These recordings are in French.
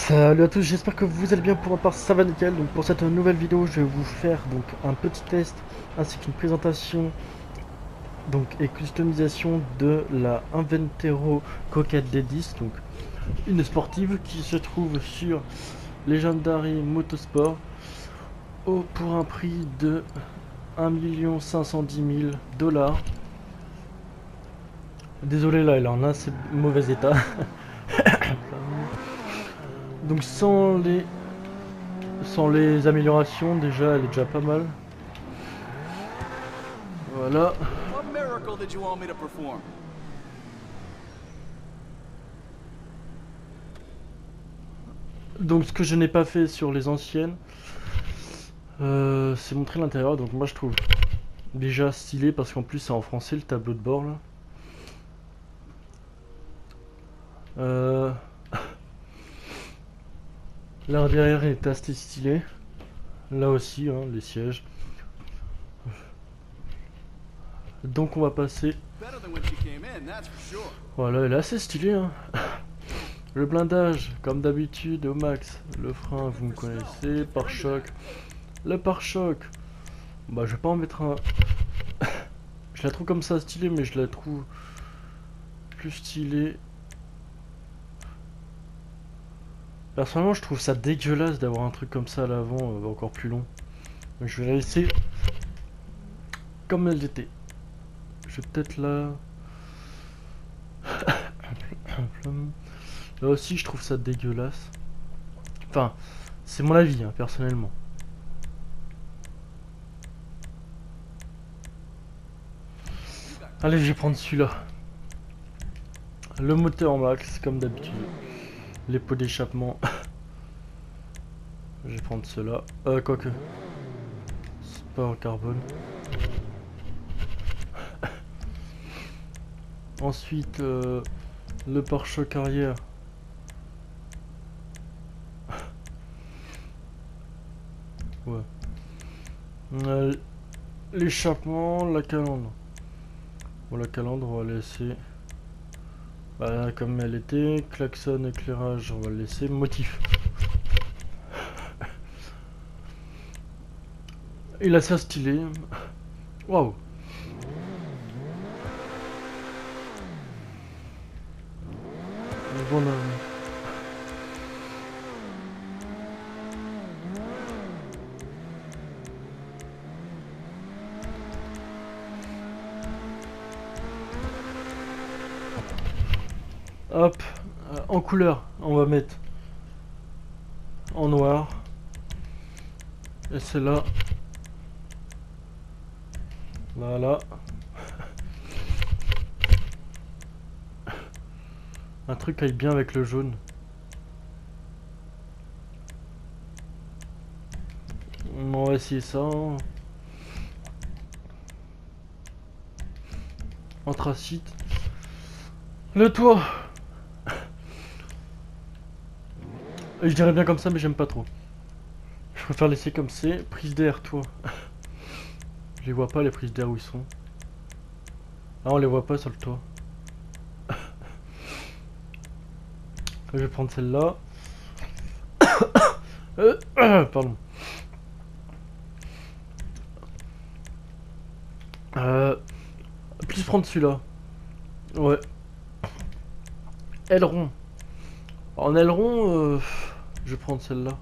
Salut à tous, j'espère que vous allez bien. Pour ma part ça va nickel. Donc pour cette nouvelle vidéo je vais vous faire donc un petit test ainsi qu'une présentation donc et customisation de la Inventero Coquette D10, donc une sportive qui se trouve sur Legendary Motorsport pour un prix de 1 510 000 $. Désolé, là elle est en assez mauvais état. Donc sans les améliorations, déjà elle est déjà pas mal. Voilà. What miracle did you want me to perform? Donc ce que je n'ai pas fait sur les anciennes, c'est montrer l'intérieur. Donc moi je trouve déjà stylé parce qu'en plus c'est en français le tableau de bord là. Euh, L'arrière est assez stylé. Là aussi, hein, les sièges. Donc on va passer. Better than when she came in, that's for sure. Voilà, elle est assez stylée, hein. Le blindage, comme d'habitude, au max. Le frein, vous me connaissez. Pare-choc. Le pare-choc. Bah, je vais pas en mettre un. Je la trouve comme ça stylée, mais je la trouve plus stylée. Personnellement, je trouve ça dégueulasse d'avoir un truc comme ça à l'avant, encore plus long. Donc, je vais la laisser comme elle était. Je vais peut-être là. Là aussi, je trouve ça dégueulasse. Enfin, c'est mon avis, hein, personnellement. Allez, je vais prendre celui-là. Le moteur en max, comme d'habitude. Les pots d'échappement. Je vais prendre cela. Quoique. C'est pas en carbone. Ensuite, le pare-choc arrière. Ouais. L'échappement, la calandre. Bon, la calandre, on va laisser. Bah, comme elle était. Klaxon, éclairage, on va le laisser. Motif. Il a ça stylé. Waouh. Voilà. Hop, en couleur, on va mettre en noir. Et celle-là. Voilà. Un truc aille bien avec le jaune. On va essayer ça. Anthracite. Le toit. Je dirais bien comme ça, mais j'aime pas trop. Je préfère laisser comme c'est. Prise d'air, toit. Je les vois pas, les prises d'air, où ils sont. Ah, on les voit pas sur le toit. Je vais prendre celle-là. Pardon. Plus prendre celui-là. Ouais. Aileron. En aileron, je vais prendre celle-là.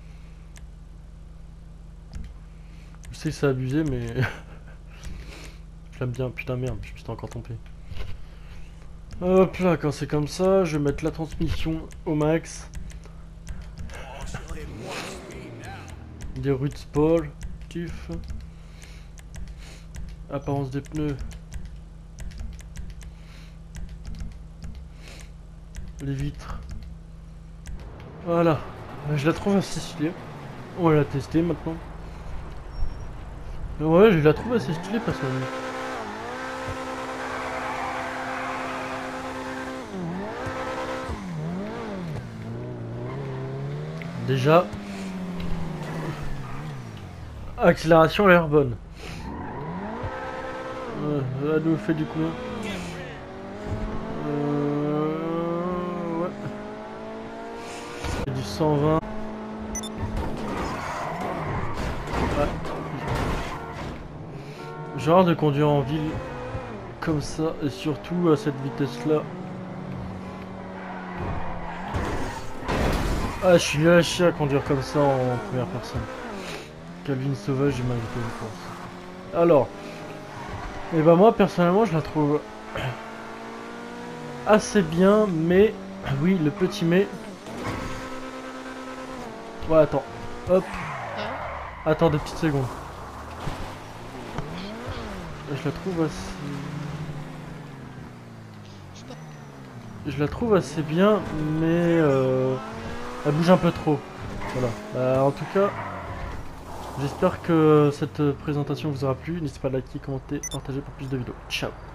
Je sais que c'est abusé, mais je l'aime bien. Putain, merde, je me suis encore trompé. Hop là, quand c'est comme ça, je vais mettre la transmission au max. Oh, she'll hit one speed now. Des rues de sport, kiff. Apparence des pneus. Les vitres. Voilà. Je la trouve assez stylée. On va la tester maintenant. Ouais, je la trouve assez stylée personnellement. Déjà, accélération a l'air bonne. Elle nous fait du coup. Ouais. 120. Ouais. J'ai hâte de conduire en ville comme ça et surtout à cette vitesse là. Ah, je suis nul à chier à conduire comme ça en première personne. Calvin Sauvage, j'ai mal été, je pense. Alors, et bah moi personnellement je la trouve assez bien, mais oui, le petit mais. Ouais, attends, hop, attends 2 petites secondes. Je la trouve assez. Je la trouve assez bien, mais elle bouge un peu trop. Voilà. Bah, en tout cas, j'espère que cette présentation vous aura plu. N'hésitez pas à liker, commenter, partager pour plus de vidéos. Ciao.